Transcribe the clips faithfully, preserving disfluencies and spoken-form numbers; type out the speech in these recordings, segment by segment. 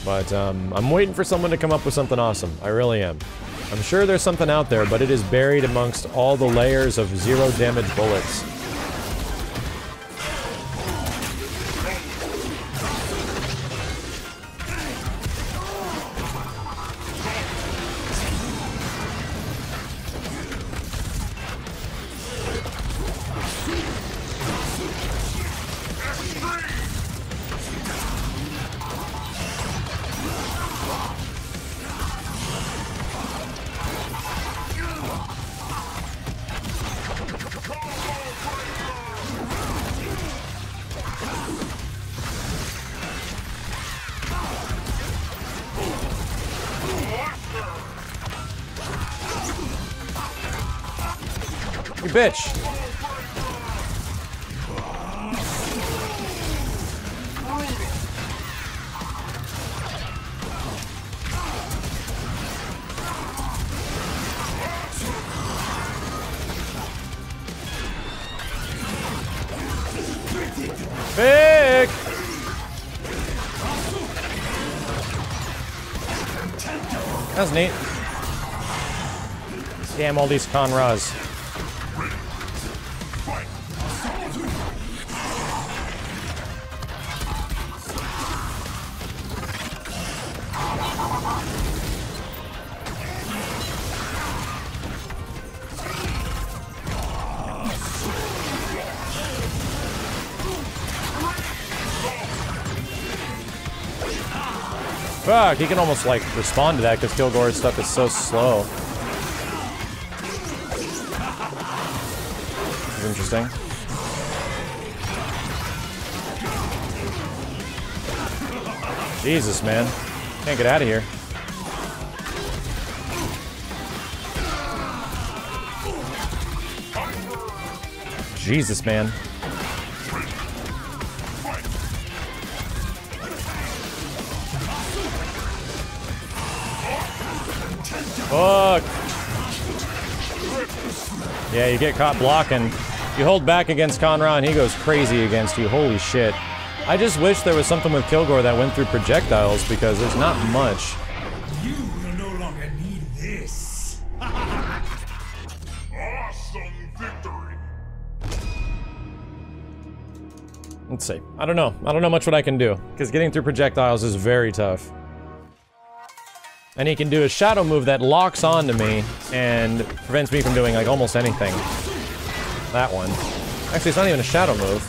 But, um, I'm waiting for someone to come up with something awesome. I really am. I'm sure there's something out there, but it is buried amongst all the layers of zero damage bullets. You bitch! Big! That's neat. Damn all these Conras. Fuck, he can almost, like, respond to that because Kilgore's stuff is so slow. This is interesting. Jesus, man. Can't get out of here. Jesus, man. Fuck. Yeah, you get caught blocking. You hold back against Conra and he goes crazy against you. Holy shit. I just wish there was something with Kilgore that went through projectiles because there's not much. You will no longer need this. Awesome victory. Let's see. I don't know. I don't know much what I can do because getting through projectiles is very tough. And he can do a shadow move that locks onto me and prevents me from doing, like, almost anything. That one. Actually, it's not even a shadow move.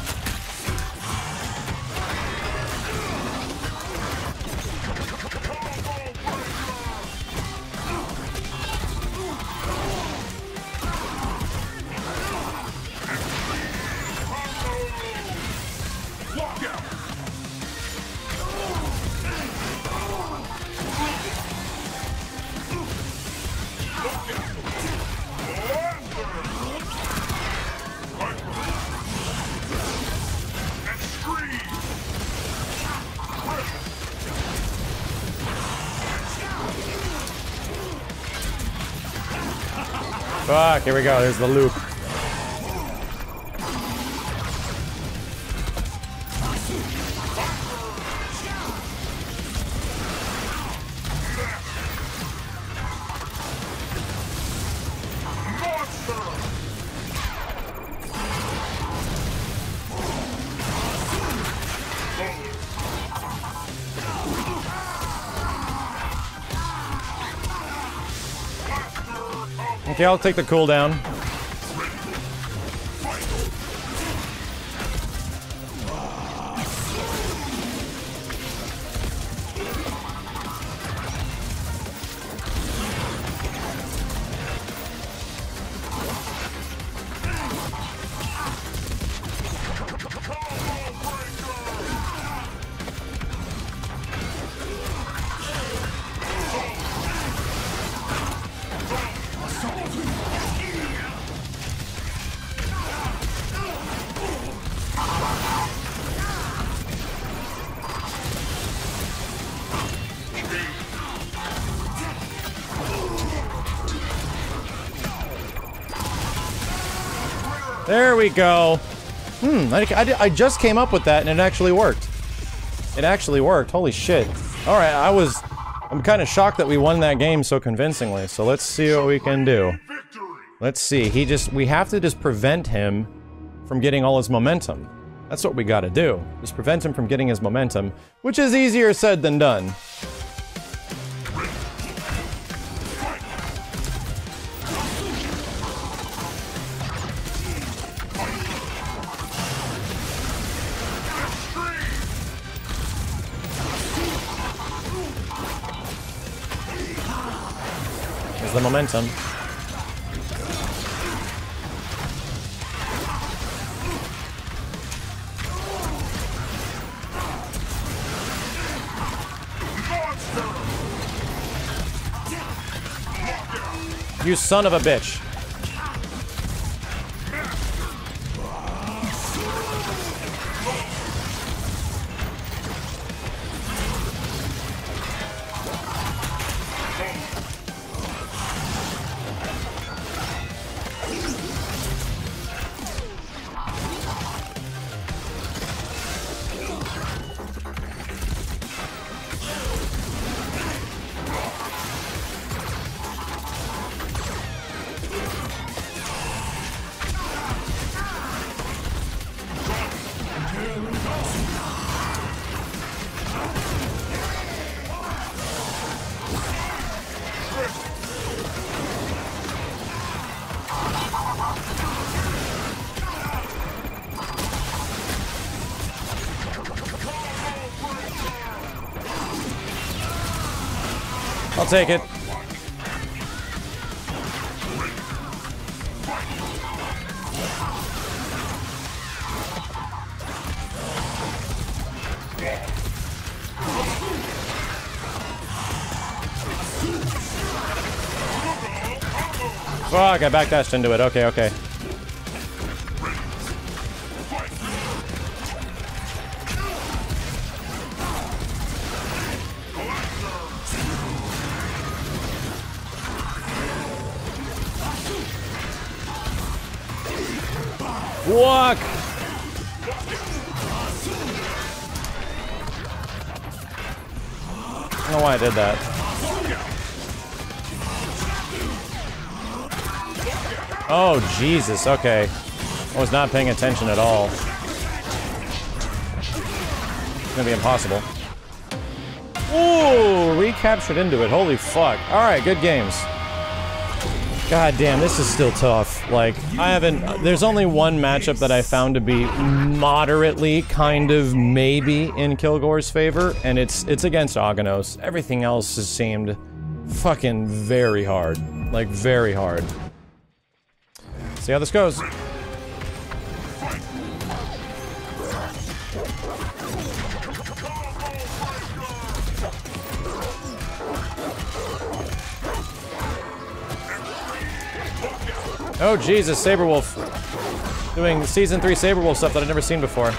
Fuck, here we go, there's the loop. Okay, I'll take the cooldown. There we go. Hmm, I, I, I just came up with that and it actually worked. It actually worked. Holy shit. Alright, I was... I'm kind of shocked that we won that game so convincingly, so let's see what we can do. Let's see, he just... We have to just prevent him from getting all his momentum. That's what we gotta do. Just prevent him from getting his momentum, which is easier said than done. The momentum. You son of a bitch. I'll take it. Fuck, I backdashed into it. Okay, okay. Walk! I don't know why I did that. Oh, Jesus, okay. I was not paying attention at all. It's gonna be impossible. Ooh, recaptured into it. Holy fuck. Alright, good games. God damn, this is still tough. Like, I haven't... There's only one matchup that I found to be moderately, kind of, maybe in Kilgore's favor, and it's it's against Aghanos. Everything else has seemed fucking very hard. Like, very hard. See how this goes. Oh Jesus, Saberwolf. Doing season three Saberwolf stuff that I've never seen before.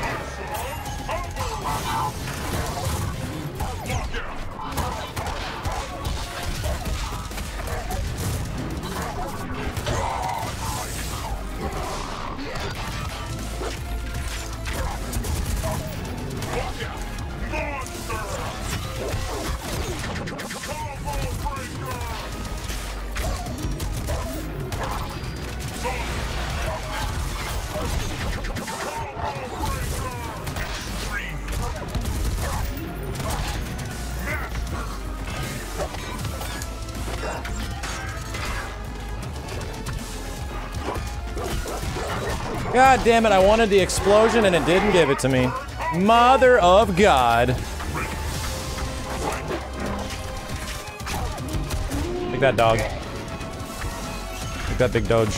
God damn it, I wanted the explosion and it didn't give it to me. Mother of God. Take that, dog. Take that, big doge.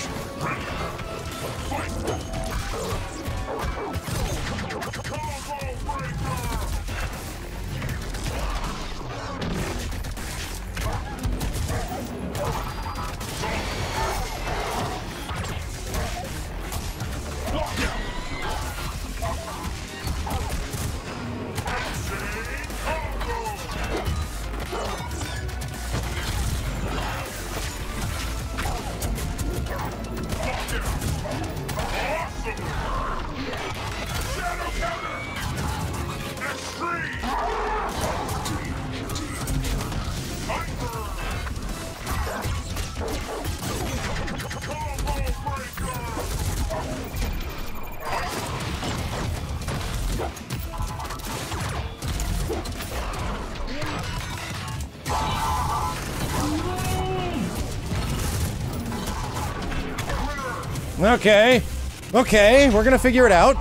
Okay. Okay, we're gonna figure it out.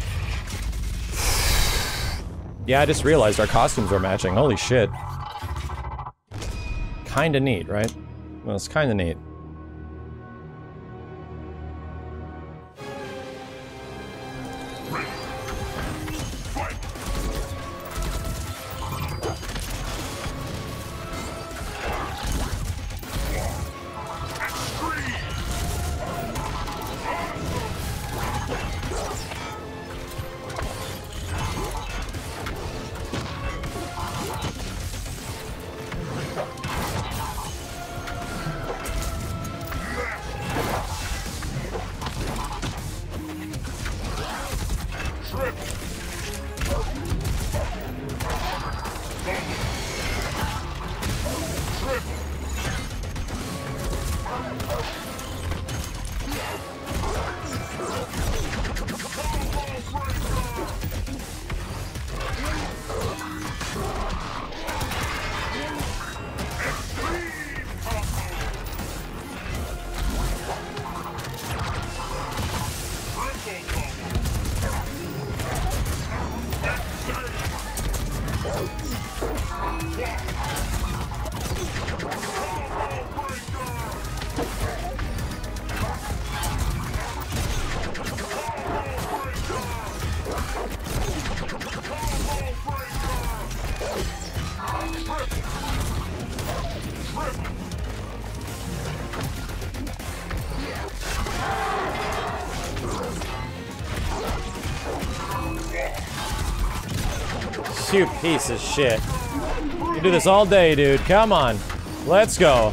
Yeah, I just realized our costumes were matching. Holy shit. Kinda neat, right? Well, it's kinda neat. You piece of shit. You do this all day, dude. Come on. Let's go.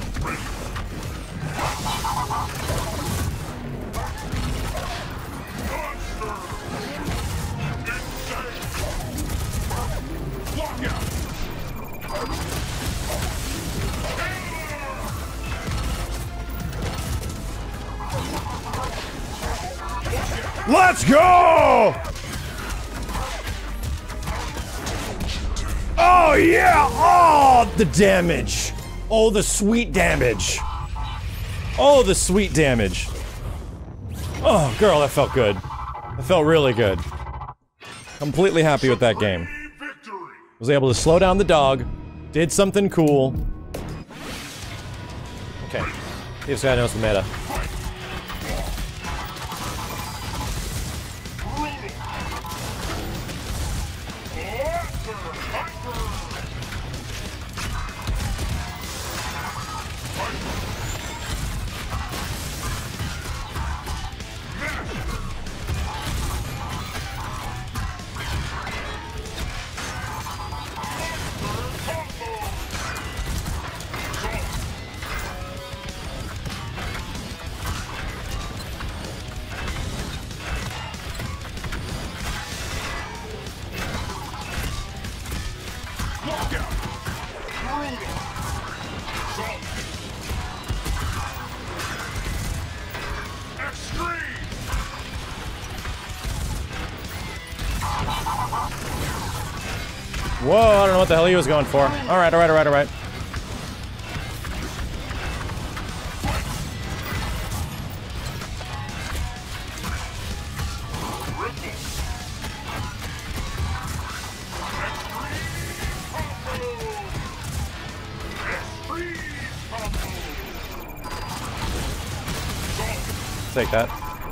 Let's go! Oh yeah! Oh, the damage! Oh, the sweet damage! Oh, the sweet damage! Oh, girl, that felt good. That felt really good. Completely happy with that game. Was able to slow down the dog, did something cool. Okay, this guy knows the meta. Whoa, I don't know what the hell he was going for. Alright, alright, alright, alright. Take that.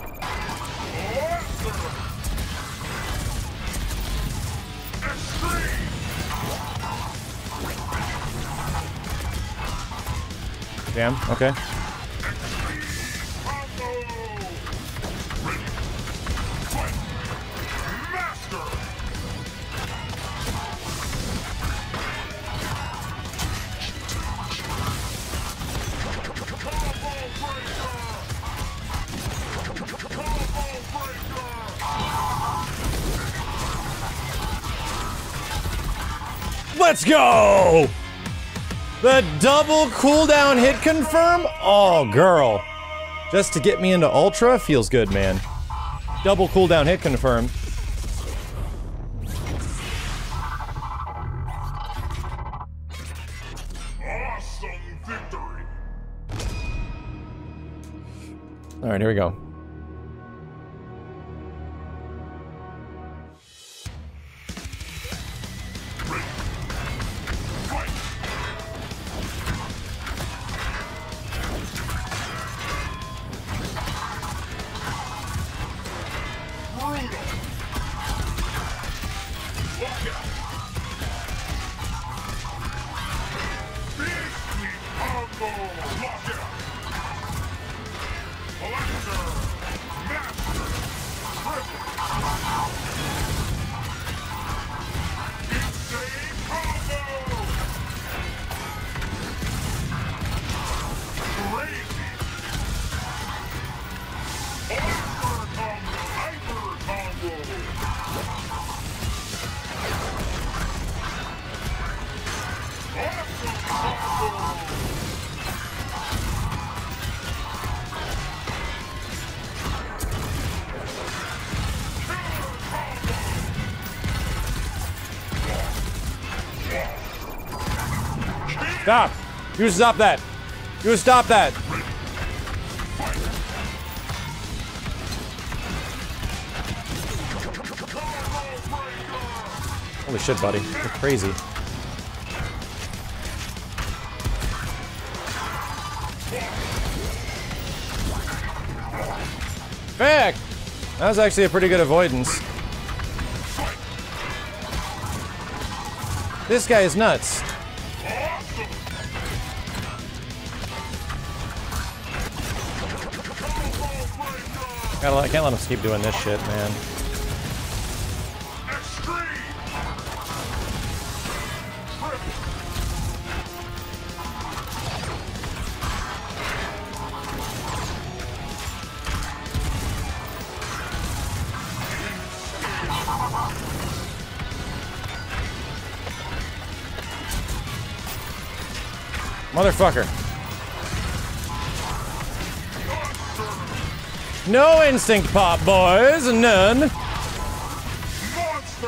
Damn, okay. Let's go! The double cooldown hit confirm? Oh, girl. Just to get me into Ultra feels good, man. Double cooldown hit confirm. Awesome victory. Alright, here we go. Stop! You stop that! You stop that! Holy shit, buddy. You're crazy. Back! That was actually a pretty good avoidance. This guy is nuts. Gotta, I can't let him keep doing this shit, man. Motherfucker. No instinct pop, boys. None. Monster.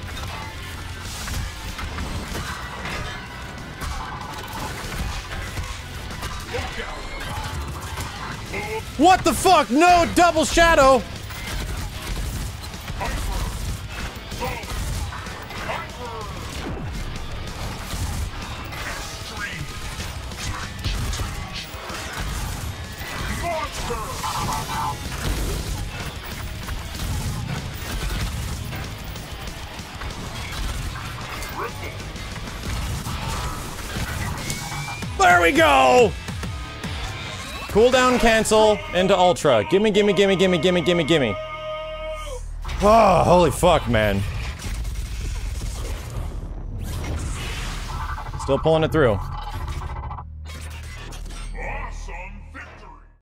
What the fuck? No double shadow. There we go! Cooldown cancel into Ultra. Gimme, gimme, gimme, gimme, gimme, gimme, gimme. Oh, holy fuck, man. Still pulling it through.